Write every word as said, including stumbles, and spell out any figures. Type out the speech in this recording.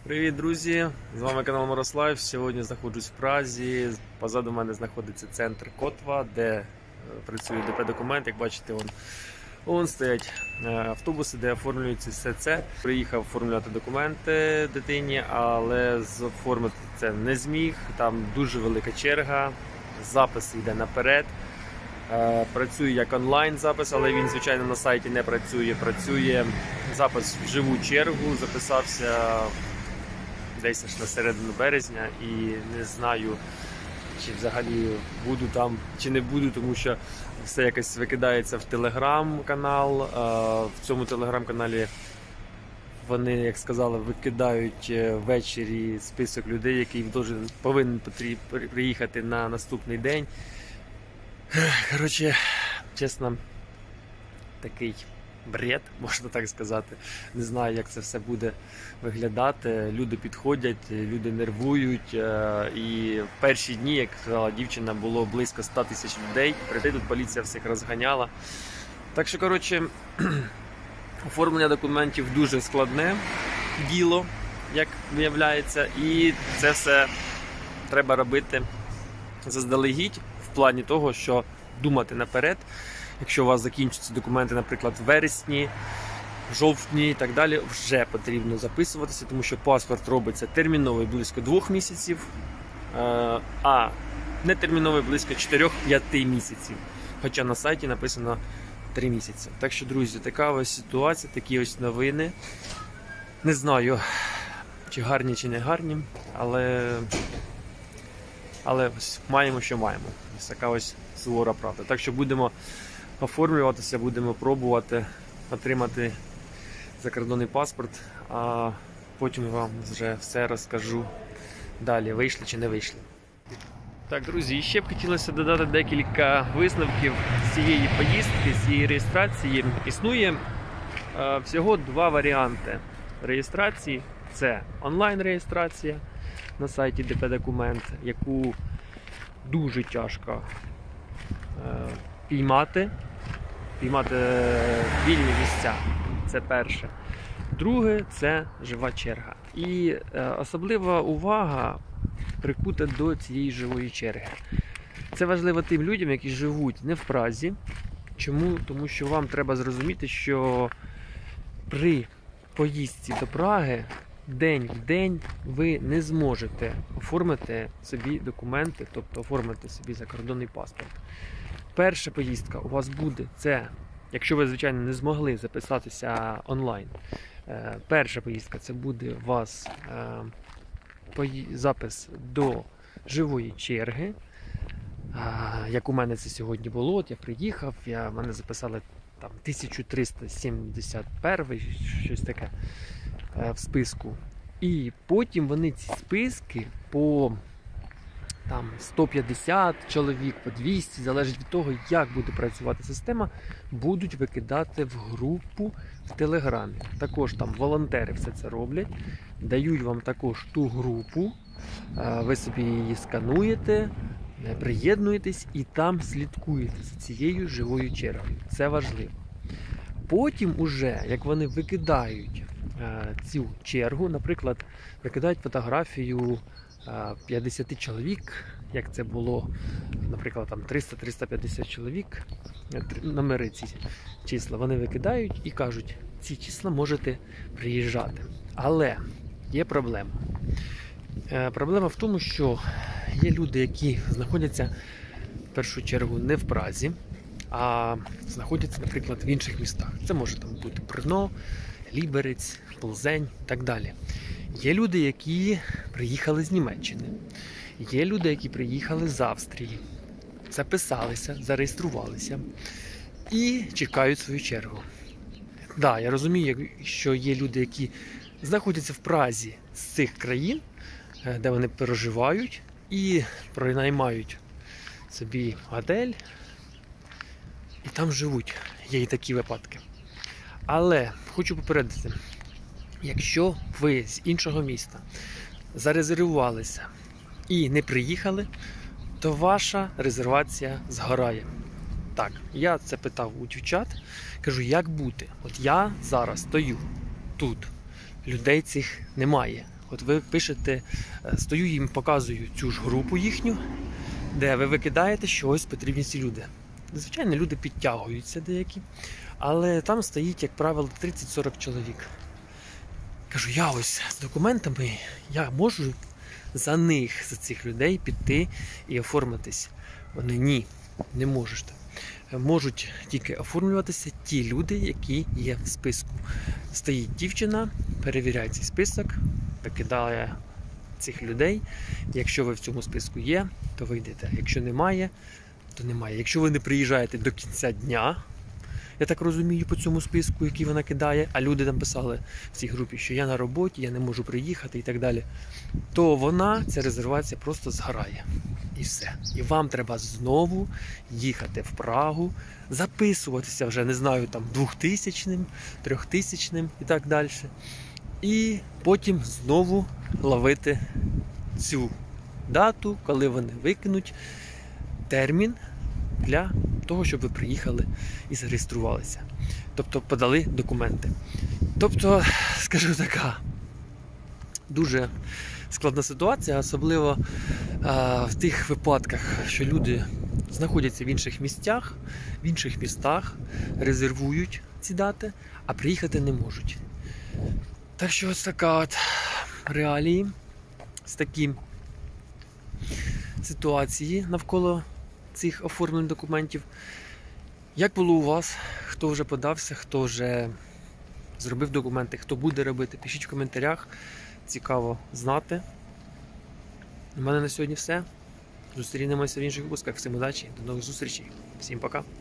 Привіт, друзі! З вами канал Морослав. Сьогодні знаходжусь в Празі. Позаду мене знаходиться центр Котва, де працює ДП-документ. Як бачите, вон, вон стоять автобуси, де оформлюється все це. Приїхав оформляти документи дитині, але оформити це не зміг. Там дуже велика черга, запис йде наперед. Працює як онлайн запис, але він, звичайно, на сайті не працює. Працює запис в живу чергу, записався десь аж на середину березня і не знаю, чи взагалі буду там, чи не буду, тому що все якось викидається в телеграм-канал. В цьому телеграм-каналі вони, як сказали, викидають ввечері список людей, який повинен приїхати на наступний день. Коротше, чесно, такий бред, можна так сказати. Не знаю, як це все буде виглядати. Люди підходять, люди нервують. І в перші дні, як сказала дівчина, було близько ста тисяч людей. Прийти тут поліція всіх розганяла. Так що, коротше, оформлення документів дуже складне діло, як виявляється. І це все треба робити заздалегідь, в плані того, що думати наперед. Якщо у вас закінчаться документи, наприклад, в вересні, в жовтні і так далі, вже потрібно записуватися, тому що паспорт робиться терміновий близько двох місяців, а нетерміновий близько чотирьох-п'яти місяців. Хоча на сайті написано три місяці. Так що, друзі, така ось ситуація, такі ось новини. Не знаю, чи гарні, чи не гарні, але, але ось маємо, що маємо. Ось така ось сувора правда. Так що будемо оформлюватися, будемо пробувати отримати закордонний паспорт, а потім вам вже все розкажу далі, вийшли чи не вийшли. Так, друзі, і ще б хотілося додати декілька висновків з цієї поїздки, з цієї реєстрації. Існує е, всього два варіанти реєстрації. Це онлайн-реєстрація на сайті ДП-документ, яку дуже тяжко е, піймати. Піймати вільні місця. Це перше. Друге – це жива черга. І е, особлива увага прикута до цієї живої черги. Це важливо тим людям, які живуть не в Празі. Чому? Тому що вам треба зрозуміти, що при поїздці до Праги день в день ви не зможете оформити собі документи, тобто оформити собі закордонний паспорт. Перша поїздка у вас буде, це, якщо ви, звичайно, не змогли записатися онлайн, перша поїздка це буде у вас запис до живої черги, як у мене це сьогодні було. От я приїхав, я, мене записали там тисяча триста сімдесят перший, щось таке в списку. І потім вони ці списки по там сто п'ятдесят чоловік, по двісті, залежить від того, як буде працювати система, будуть викидати в групу в Телеграмі. Також там волонтери все це роблять, дають вам також ту групу, ви собі її скануєте, приєднуєтесь і там слідкуєте за цією живою чергою. Це важливо. Потім уже, як вони викидають цю чергу, наприклад, викидають фотографію п'ятдесят чоловік, як це було, наприклад, там триста - триста п'ятдесят чоловік, номери ці числа, вони викидають і кажуть, ці числа можете приїжджати. Але є проблема. Проблема в тому, що є люди, які знаходяться в першу чергу не в Празі, а знаходяться, наприклад, в інших містах. Це може там бути Брно, Ліберець, Плзень і так далі. Є люди, які приїхали з Німеччини. Є люди, які приїхали з Австрії. Записалися, зареєструвалися і чекають свою чергу. Так, да, я розумію, що є люди, які знаходяться в Празі з цих країн, де вони проживають і пронаймають собі готель і там живуть. Є і такі випадки. Але хочу попередити, якщо ви з іншого міста зарезервувалися і не приїхали, то ваша резервація згорає. Так, я це питав у дівчат, кажу, як бути? От я зараз стою тут, людей цих немає. От ви пишете, стою їм, показую цю ж групу їхню, де ви викидаєте, що ось потрібні ці люди. Звичайно, люди підтягуються деякі, але там стоїть, як правило, тридцять-сорок чоловік. Кажу, я ось з документами, я можу за них, за цих людей піти і оформитись. Вони ні, не можете. Можуть тільки оформлюватися ті люди, які є в списку. Стоїть дівчина, перевіряє цей список, викидає цих людей. Якщо ви в цьому списку є, то ви йдете. Якщо немає, то немає. Якщо ви не приїжджаєте до кінця дня, я так розумію, по цьому списку, який вона кидає, а люди там писали в цій групі, що я на роботі, я не можу приїхати і так далі, то вона, ця резервація просто згорає. І все. І вам треба знову їхати в Прагу, записуватися вже, не знаю, там, двохтисячним, трьохтисячним і так далі. І потім знову ловити цю дату, коли вони викинуть термін для того, щоб ви приїхали і зареєструвалися. Тобто подали документи. Тобто, скажу така, дуже складна ситуація, особливо а, в тих випадках, що люди знаходяться в інших місцях, в інших містах, резервують ці дати, а приїхати не можуть. Так що ось така от реалії, з таким ситуації навколо цих оформлень документів. Як було у вас? Хто вже подався, хто вже зробив документи, хто буде робити? Пишіть в коментарях. Цікаво знати. У мене на сьогодні все. Зустрінемося в інших випусках. Всім удачі, до нових зустрічей. Всім пока.